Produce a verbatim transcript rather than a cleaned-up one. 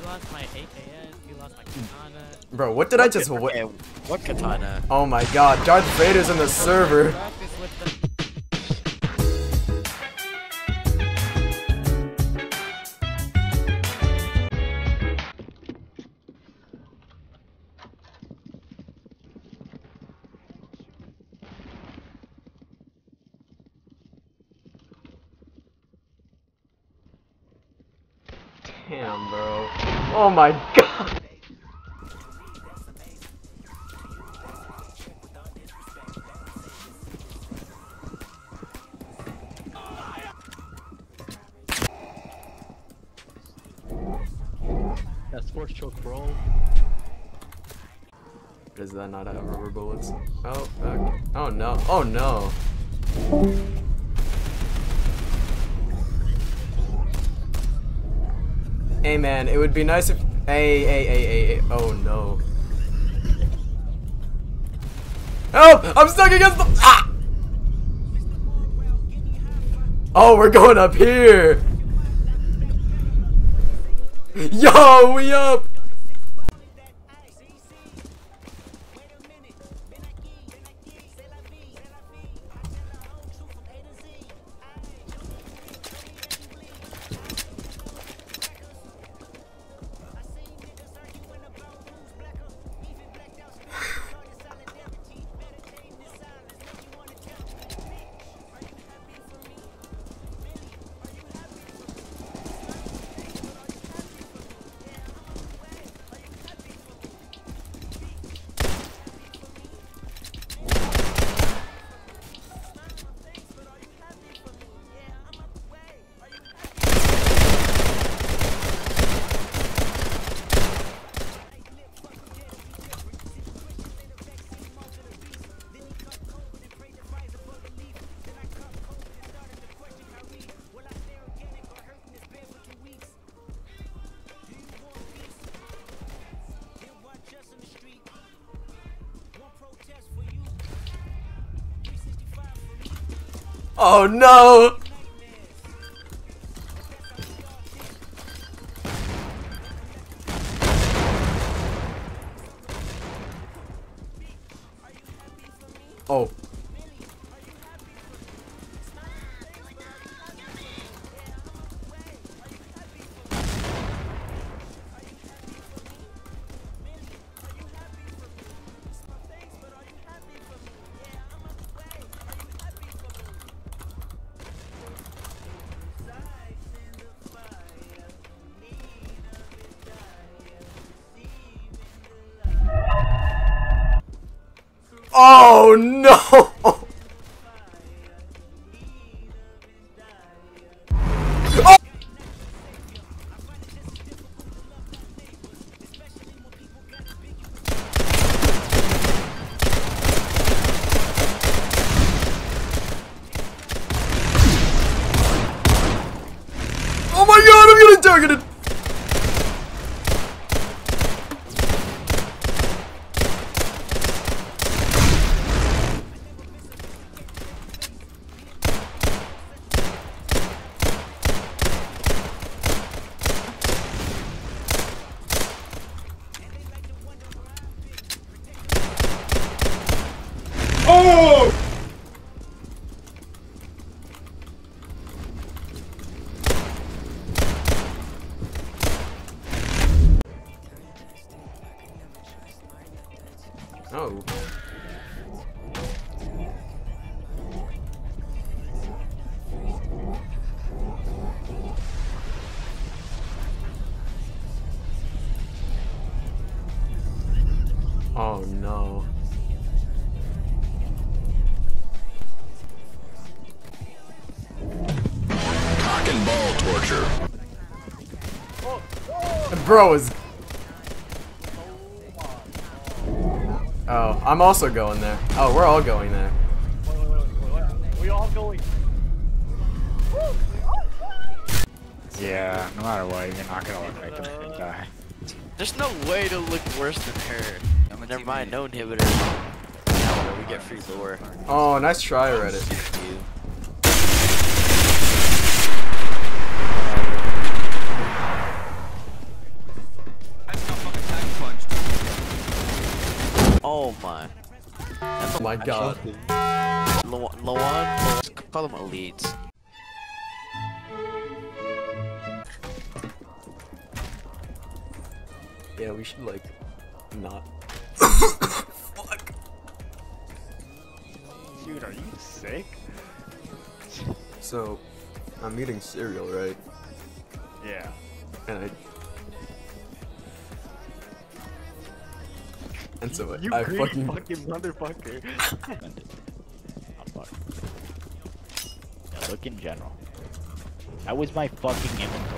lost my A K S, you lost my katana. Bro, what did what I just okay, what? what katana? Oh my god, Darth Vader's in the server. Practice with the Damn, bro. Oh my god. That's force choke, bro. Does that not have rubber bullets? Oh, back. Oh no. Oh no. Hey man, it would be nice if. Hey, hey, hey, hey, hey. Oh no. Help! I'm stuck against the. Ah! Oh, we're going up here. Yo, we up. Oh no! Oh. Oh no! Oh. Oh my god, I'm getting targeted! Oh! Oh. Oh no. Cock and ball torture. Bro is. Oh, I'm also going there. Oh, we're all going there. We all going. Yeah, no matter what, you're not gonna look like them and die. There's no way to look worse than her. I mean, never mind, no inhibitor. Now we get free lore. Oh, nice try, Reddit. Oh my. That's Oh my god. Lawan, Lawan, call them elites. Yeah, we should like not. Fuck. Dude, are you sick? So, I'm eating cereal, right? Yeah. And I. And so You I greedy fucking. fucking motherfucker. I'm fucked. Yeah, look in general. That was my fucking inventory.